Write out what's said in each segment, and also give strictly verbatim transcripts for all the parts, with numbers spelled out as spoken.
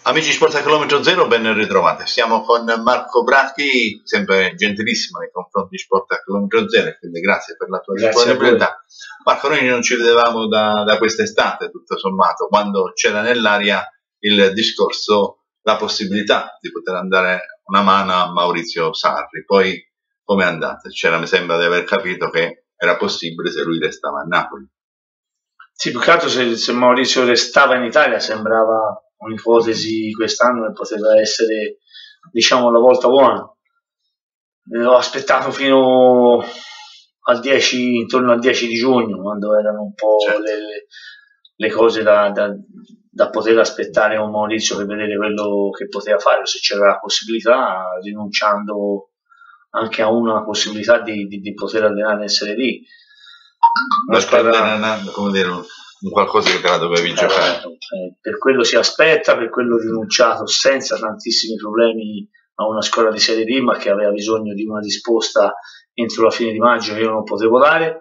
Amici Sport a Chilometro Zero, ben ritrovati. Siamo con Marco Brachi, sempre gentilissimo nei confronti di Sport a Chilometro Zero, quindi grazie per la tua disponibilità. Marco, noi non ci vedevamo da, da quest'estate, tutto sommato, quando c'era nell'aria il discorso, la possibilità di poter andare una mano a Maurizio Sarri. Poi come è andata? C'era, mi sembra di aver capito che era possibile se lui restava a Napoli. Sì, più che altro se, se Maurizio restava in Italia sembrava un'ipotesi quest'anno che poteva essere, diciamo, la volta buona. Eh, ho aspettato fino al dieci, intorno al dieci di giugno, quando erano un po' certo. le, le cose da, da, da poter aspettare con Maurizio per vedere quello che poteva fare, se c'era la possibilità, rinunciando anche a una possibilità di, di, di poter allenare in Serie D. Una squadra, come dire, un qualcosa che te la dovevi giocare. Eh, per quello si aspetta, per quello ho rinunciato senza tantissimi problemi a una squadra di Serie D, ma che aveva bisogno di una risposta entro la fine di maggio che io non potevo dare,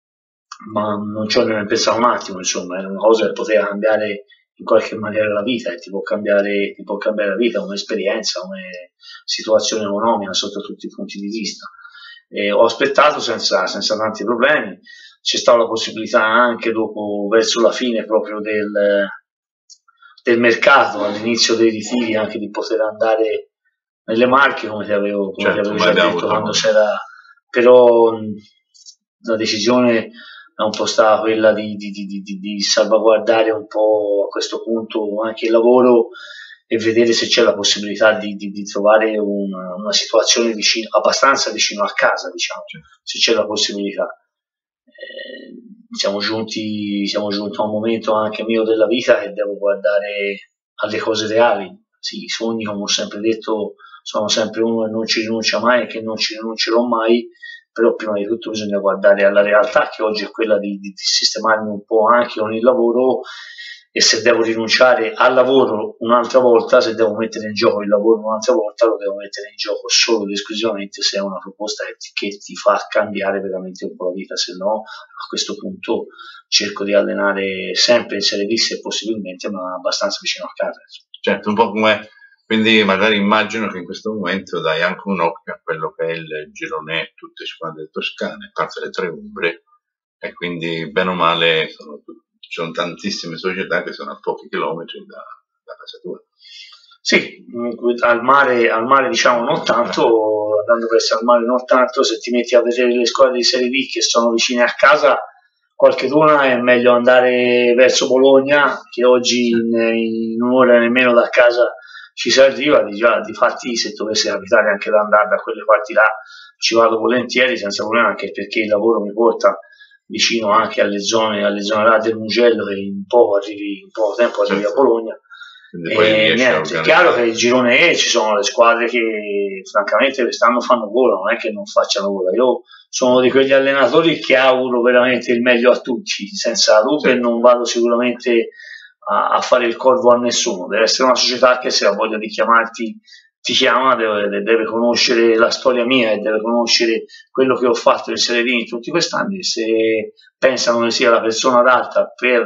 ma non ci ho neanche pensato un attimo, insomma, era una cosa che poteva cambiare in qualche maniera la vita, e ti può cambiare, ti può cambiare la vita, un'esperienza, una situazione economica sotto tutti i punti di vista. E ho aspettato senza, senza tanti problemi. C'è stata la possibilità anche dopo, verso la fine proprio del, del mercato, all'inizio dei ritiri, anche di poter andare nelle Marche, come ti avevo, come certo, ti avevo già detto quando c'era, però la decisione è un po' stata quella di, di, di, di, di salvaguardare un po' a questo punto anche il lavoro e vedere se c'è la possibilità di, di, di trovare una, una situazione vicino, abbastanza vicino a casa, diciamo, se c'è la possibilità. Eh, siamo giunti, siamo giunti a un momento anche mio della vita che devo guardare alle cose reali. Sì, i sogni, come ho sempre detto, sono sempre uno che non ci rinuncia mai e che non ci rinuncerò mai, però prima di tutto bisogna guardare alla realtà, che oggi è quella di, di, di sistemarmi un po' anche con il lavoro, e se devo rinunciare al lavoro un'altra volta, se devo mettere in gioco il lavoro un'altra volta, lo devo mettere in gioco solo ed esclusivamente se è una proposta che ti, che ti fa cambiare veramente un po' la vita, se no a questo punto cerco di allenare sempre in Serie D se possibilmente, ma abbastanza vicino a casa. Certo, un po' come, quindi magari immagino che in questo momento dai anche un occhio a quello che è il girone, tutte le squadre toscane, a parte le tre Umbre, e quindi bene o male sono tutti. Ci sono tantissime società che sono a pochi chilometri da, da casa tua. Sì, al mare, al mare diciamo non tanto, andando verso al mare non tanto, se ti metti a vedere le squadre di Serie D che sono vicine a casa, qualche d'una è meglio andare verso Bologna, che oggi in, in un'ora nemmeno da casa ci si arriva, di, già, di fatti se dovesse capitare anche da andare da quelle parti là ci vado volentieri senza problema, anche perché il lavoro mi porta vicino anche alle zone, alle zone là del Mugello, che in poco arrivi, in poco tempo arrivi certo. a Bologna. E niente, è chiaro che il girone E ci sono le squadre che francamente quest'anno fanno gola, non è che non facciano gola. Io sono di quegli allenatori che auguro veramente il meglio a tutti, senza dubbio, certo. E non vado sicuramente a, a fare il corvo a nessuno. Deve essere una società che se ha voglia di chiamarti ti chiama, deve, deve conoscere la storia mia e deve conoscere quello che ho fatto in Serie D in tutti quest'anni. Se pensano che sia la persona adatta per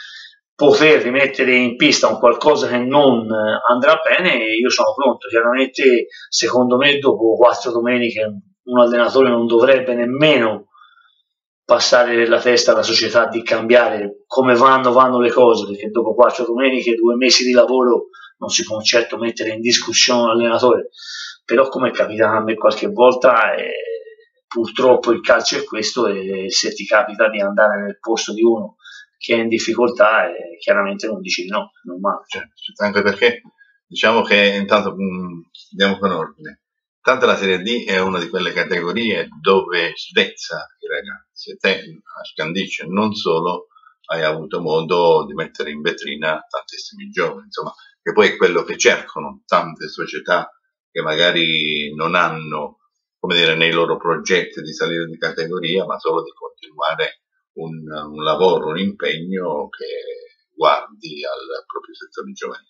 poter rimettere in pista un qualcosa che non andrà bene, io sono pronto. Chiaramente, secondo me, dopo quattro domeniche un allenatore non dovrebbe nemmeno passare nella testa alla società di cambiare come vanno, vanno le cose, perché dopo quattro domeniche, due mesi di lavoro, non si può certo mettere in discussione l'allenatore, però come è capitato a me qualche volta, eh, purtroppo il calcio è questo, e se ti capita di andare nel posto di uno che è in difficoltà, eh, chiaramente non dici di no, è normale. Certo, anche perché diciamo che intanto mh, andiamo con ordine. Tanto la Serie D è una di quelle categorie dove svezza i ragazzi, te a Scandiccio non solo hai avuto modo di mettere in vetrina tantissimi giovani, insomma, che poi è quello che cercano tante società che magari non hanno, come dire, nei loro progetti di salire di categoria, ma solo di continuare un, un lavoro, un impegno che guardi al proprio settore giovanile.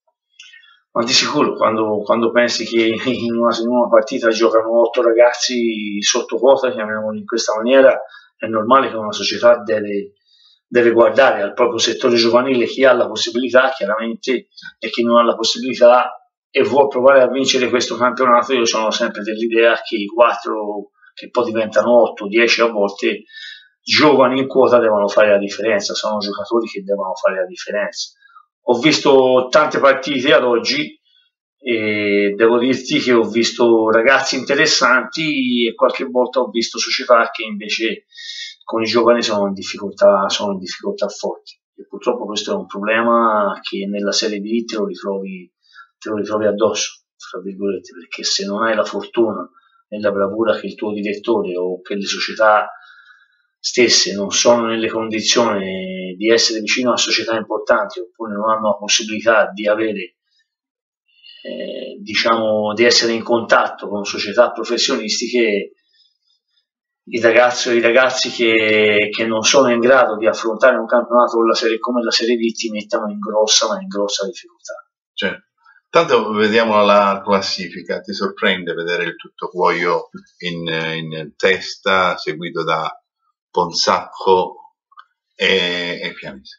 Ma di sicuro, quando, quando pensi che in una, in una partita giocano otto ragazzi sotto quota, chiamiamoli in questa maniera, è normale che una società deve, deve guardare al proprio settore giovanile, chi ha la possibilità chiaramente e chi non ha la possibilità e vuol provare a vincere questo campionato. Io sono sempre dell'idea che i quattro, che poi diventano otto, dieci a volte, giovani in quota devono fare la differenza, sono giocatori che devono fare la differenza. Ho visto tante partite ad oggi e devo dirti che ho visto ragazzi interessanti e qualche volta ho visto società che invece con i giovani sono in difficoltà, sono in difficoltà forti, e purtroppo questo è un problema che nella Serie B te lo ritrovi, te lo ritrovi addosso, tra virgolette, perché se non hai la fortuna e la bravura che il tuo direttore o che le società stesse non sono nelle condizioni di essere vicino a società importanti, oppure non hanno la possibilità di avere eh, diciamo di essere in contatto con società professionistiche, i ragazzi, i ragazzi che, che non sono in grado di affrontare un campionato con la serie, come la Serie B ti mettono in grossa ma in grossa difficoltà. Certo. Tanto vediamo la classifica, ti sorprende vedere il Tuttocuoio in, in testa, seguito da Ponsacco e, e Pianese?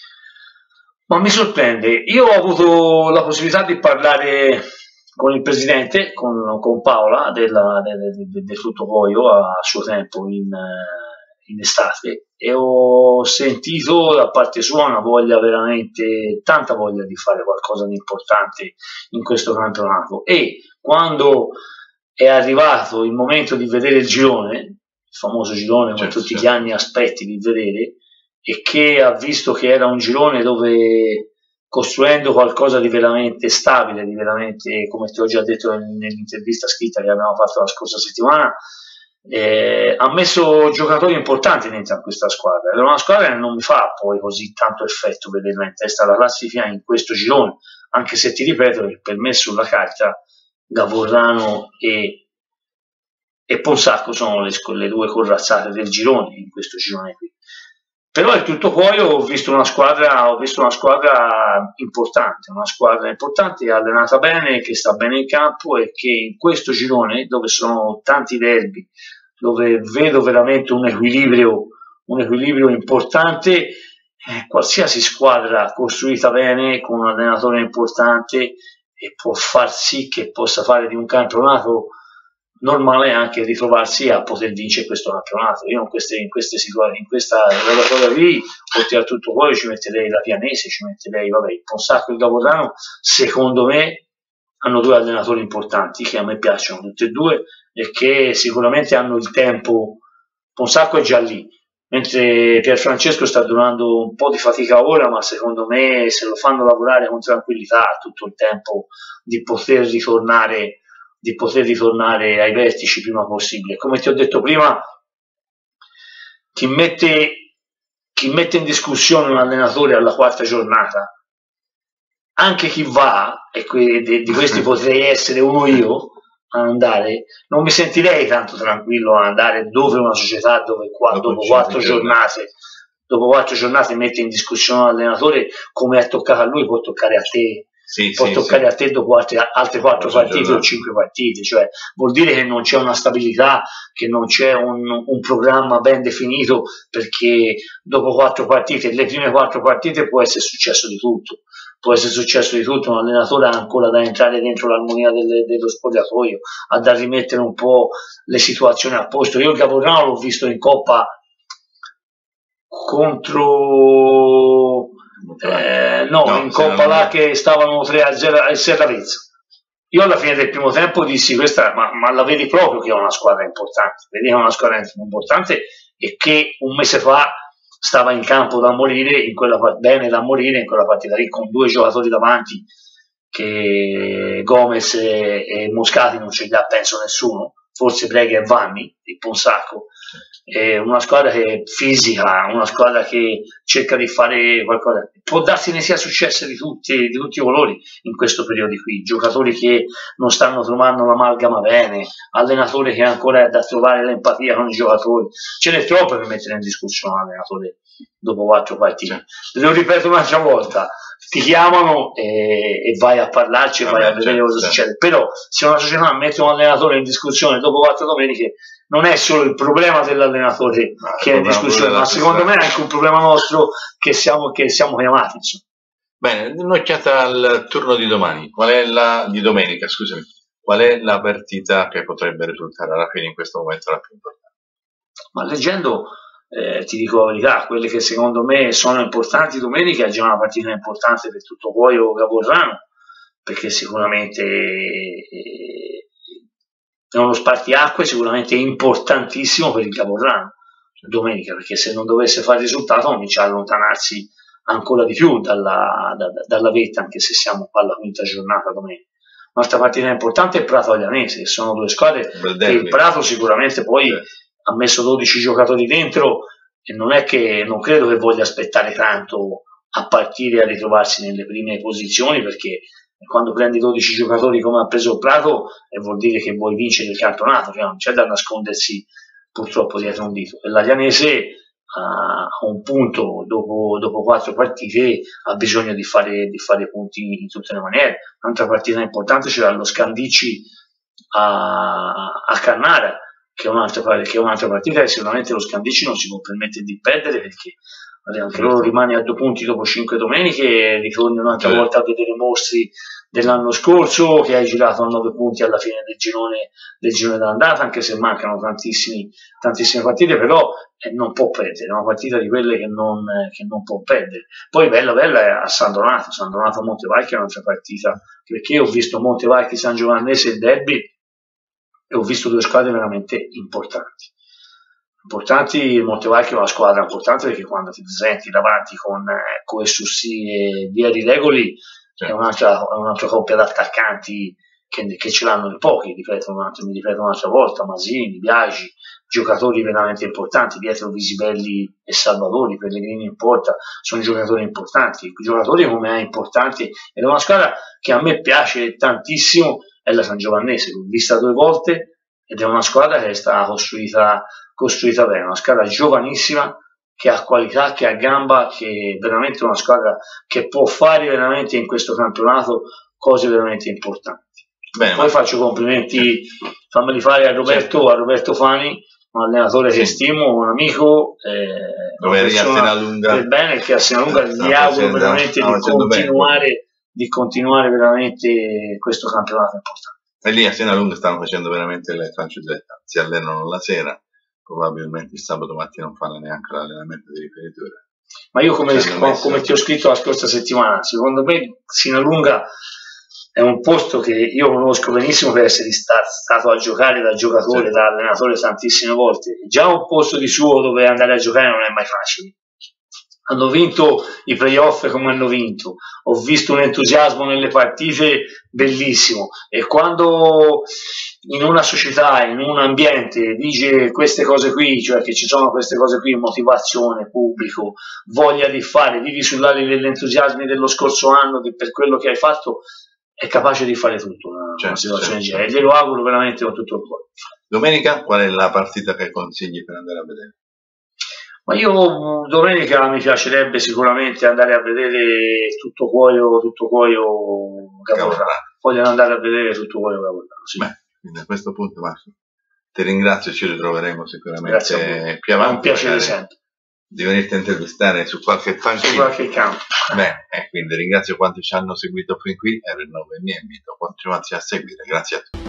Ma mi sorprende. Io ho avuto la possibilità di parlare con il presidente, con, con Paola della, del, del, del Tuttocuoio a suo tempo in, in estate, e ho sentito da parte sua una voglia, veramente tanta voglia di fare qualcosa di importante in questo campionato. E quando è arrivato il momento di vedere il girone, il famoso girone che tutti gli anni aspetti di vedere, e che ha visto che era un girone dove, costruendo qualcosa di veramente stabile, di veramente, come ti ho già detto nell'intervista scritta che abbiamo fatto la scorsa settimana, eh, ha messo giocatori importanti dentro a questa squadra. Era una squadra che non mi fa poi così tanto effetto vederla in testa alla classifica in questo girone, anche se ti ripeto che per me sulla carta Gavorrano e, e Ponsacco sono le, le due corazzate del girone in questo girone qui. Però il Tuttocuoio ho visto una squadra, ho visto una squadra importante, una squadra importante, allenata bene, che sta bene in campo e che in questo girone, dove sono tanti derby, dove vedo veramente un equilibrio, un equilibrio importante, eh, qualsiasi squadra costruita bene, con un allenatore importante, e può far sì che possa fare di un campionato normale anche ritrovarsi a poter vincere questo campionato. Io in queste, in queste situazioni, in questa relatoria qui, oltre a tutto poi ci metterei la Pianese, ci metterei vabbè, il Ponsacco e il Gavorrano. Secondo me hanno due allenatori importanti che a me piacciono tutti e due e che sicuramente hanno il tempo. Ponsacco è già lì, mentre Pierfrancesco sta durando un po' di fatica ora, ma secondo me se lo fanno lavorare con tranquillità ha tutto il tempo di poter ritornare di poter ritornare ai vertici prima possibile. Come ti ho detto prima, chi mette, chi mette in discussione un allenatore alla quarta giornata, anche chi va, e que- di questi potrei essere uno io, a andare, non mi sentirei tanto tranquillo a andare dove una società dove qua, dopo quattro giornate dopo quattro giornate mette in discussione l'allenatore, come è toccato a lui può toccare a te. Sì, può sì, toccare sì. a te dopo altre, altre quattro partite o cinque partite, cioè vuol dire che non c'è una stabilità, che non c'è un, un programma ben definito, perché dopo quattro partite, le prime quattro partite può essere successo di tutto, può essere successo di tutto, un allenatore ha ancora da entrare dentro l'armonia delle, dello spogliatoio, ha da rimettere un po' le situazioni a posto. Io il Gavorrano l'ho visto in Coppa contro... Eh, no, no, in Coppa là che stavano tre a zero al Serravezza. Io alla fine del primo tempo dissi questa, ma, ma la vedi proprio che è una squadra importante, vedi che è una squadra importante e che un mese fa stava in campo da morire, in quella, bene da morire in quella partita lì, con due giocatori davanti che Gomez e, e Moscati non ce li ha penso nessuno, forse Brega e Vanni, il Ponsacco. È una squadra che è fisica, una squadra che cerca di fare qualcosa. Può darsi ne sia successo di tutti, di tutti i colori in questo periodo qui, giocatori che non stanno trovando l'amalgama bene, allenatore che ancora è da trovare l'empatia con i giocatori, ce n'è troppo per mettere in discussione l'allenatore dopo quattro partite. Lo ripeto un'altra volta, ti chiamano e, e vai a parlarci e vai a vedere cosa succede, però se una società mette un allenatore in discussione dopo quattro domeniche non è solo il problema dell'allenatore ma che è in discussione, ma secondo me è anche un problema nostro che siamo, che siamo chiamati. Insomma. Bene, un'occhiata al turno di domani, qual è la di domenica, scusami, qual è la partita che potrebbe risultare alla fine in questo momento la più importante? Ma leggendo, eh, ti dico la verità, quelle che secondo me sono importanti domenica è già una partita importante per tutto Cuoio Caporrano, perché sicuramente eh, è uno spartiacque sicuramente importantissimo per il Caporrano domenica, perché se non dovesse fare risultato comincia a allontanarsi ancora di più dalla, da, dalla vetta, anche se siamo qua alla quinta giornata domenica. Un'altra partita importante è Prato Aglianese, che sono due squadre che il Prato sicuramente poi sì. ha messo dodici giocatori dentro e non è che non credo che voglia aspettare tanto a partire a ritrovarsi nelle prime posizioni, perché quando prendi dodici giocatori come ha preso il Prato e vuol dire che vuoi vincere il campionato, cioè non c'è da nascondersi purtroppo dietro un dito. E l'Aglianese a un punto dopo, dopo quattro partite ha bisogno di fare, di fare punti in tutte le maniere. Un'altra partita importante c'era lo Scandicci a, a Cannara, che è un'altra, che è un'altra partita che sicuramente lo Scandicci non si può permettere di perdere, perché anche loro rimane a due punti dopo cinque domeniche e ritorni un'altra sì. volta a vedere mostri dell'anno scorso, che hai girato a nove punti alla fine del girone del girone d'andata, anche se mancano tantissimi, tantissime partite, però eh, non può perdere, è una partita di quelle che non, eh, che non può perdere. Poi bella bella è a San Donato, San Donato Montevarchi è un'altra partita, perché ho visto Montevarchi San Giovannese e Derby e ho visto due squadre veramente importanti. Importanti, Montevarchi è una squadra importante perché quando ti presenti davanti con eh, Coessussi e Vieri Regoli è un'altra, un'altra coppia di attaccanti che, che ce l'hanno in pochi, ripeto un'altra, mi ripeto un'altra volta, Masini, Biagi, giocatori veramente importanti, dietro Visibelli e Salvatori, Pellegrini in porta, sono giocatori importanti, giocatori come è importanti, ed è una squadra che a me piace tantissimo, è la San Giovannese, l'ho vista due volte ed è una squadra che è stata costruita, costruita bene, una squadra giovanissima, che ha qualità, che ha gamba, che è veramente una squadra che può fare veramente in questo campionato cose veramente importanti. Bene, poi ma... faccio complimenti, fammeli fare a Roberto, certo. a Roberto Fani, un allenatore sì. che stimo, un amico, eh, una persona del bene, che a Sinalunga gli no, auguro veramente no, di, continuare, di continuare veramente questo campionato importante. E lì a Sinalunga stanno facendo veramente le fanciullette, si allenano la sera, probabilmente il sabato mattina non fanno neanche l'allenamento di riferitura. Ma io come, come, come ti ho scritto la scorsa settimana, secondo me Sinalunga è un posto che io conosco benissimo per essere stato a giocare da giocatore, sì. da allenatore tantissime volte. Già un posto di suo dove andare a giocare non è mai facile. Hanno vinto i playoff come hanno vinto, ho visto un entusiasmo nelle partite bellissimo, e quando in una società, in un ambiente dice queste cose qui, cioè che ci sono queste cose qui, motivazione, pubblico, voglia di fare, vivi sull'ali degli entusiasmi dello scorso anno di, per quello che hai fatto, è capace di fare tutto una, certo, una situazione del genere, glielo auguro veramente con tutto il cuore. Domenica qual è la partita che consigli per andare a vedere? Ma io domenica mi piacerebbe sicuramente andare a vedere tutto Cuoio, tutto Cuoio Caporrano. Voglio andare a vedere tutto Cuoio Caporrano. Sì. Beh, quindi a questo punto Massimo, ti ringrazio, ci ritroveremo sicuramente più avanti. È un piacere sempre di venirti a intervistare su qualche panchina. Su qualche campo. Beh, e quindi ringrazio quanti ci hanno seguito fin qui e rinnovo il mio invito, continuate a seguire. Grazie a tutti.